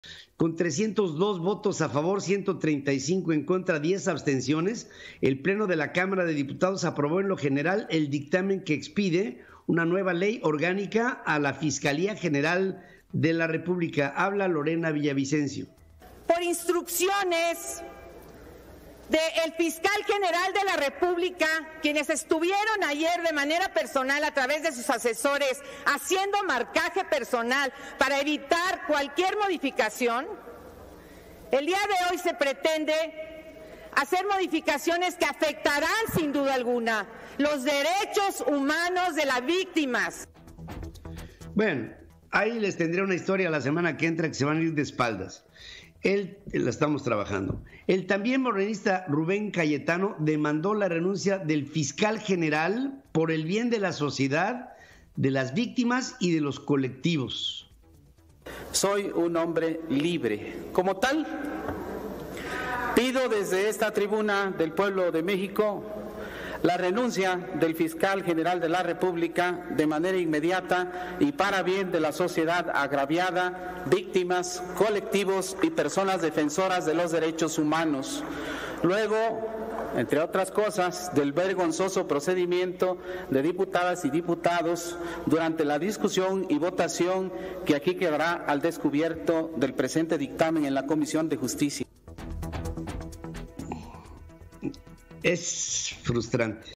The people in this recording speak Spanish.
Con 302 votos a favor, 135 en contra, 10 abstenciones, el Pleno de la Cámara de Diputados aprobó en lo general el dictamen que expide una nueva ley orgánica a la Fiscalía General de la República. Habla Lorena Villavicencio. Por instrucciones del fiscal general de la República, quienes estuvieron ayer de manera personal a través de sus asesores haciendo marcaje personal para evitar cualquier modificación, el día de hoy se pretende hacer modificaciones que afectarán sin duda alguna los derechos humanos de las víctimas. Bueno, ahí les tendré una historia la semana que entra que se van a ir de espaldas. La estamos trabajando. El también morenista Rubén Cayetano demandó la renuncia del fiscal general por el bien de la sociedad, de las víctimas y de los colectivos. Soy un hombre libre. Como tal, pido desde esta tribuna del pueblo de México la renuncia del fiscal general de la República de manera inmediata y para bien de la sociedad agraviada, víctimas, colectivos y personas defensoras de los derechos humanos. Luego, entre otras cosas, del vergonzoso procedimiento de diputadas y diputados durante la discusión y votación que aquí quedará al descubierto del presente dictamen en la Comisión de Justicia. Es frustrante.